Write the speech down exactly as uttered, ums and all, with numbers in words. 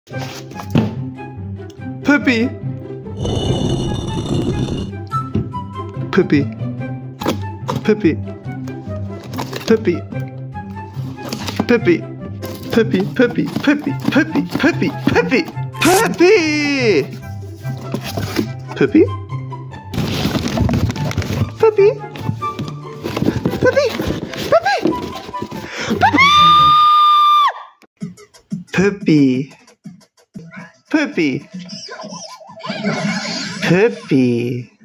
Püppi. Püppi. Püppi. Püppi. Püppi. Püppi. Püppi. Püppi. Püppi. Püppi. Püppi. Püppi. Püppi. Püppi. Püppi. Püppi. Püppi. Püppi. Püppi.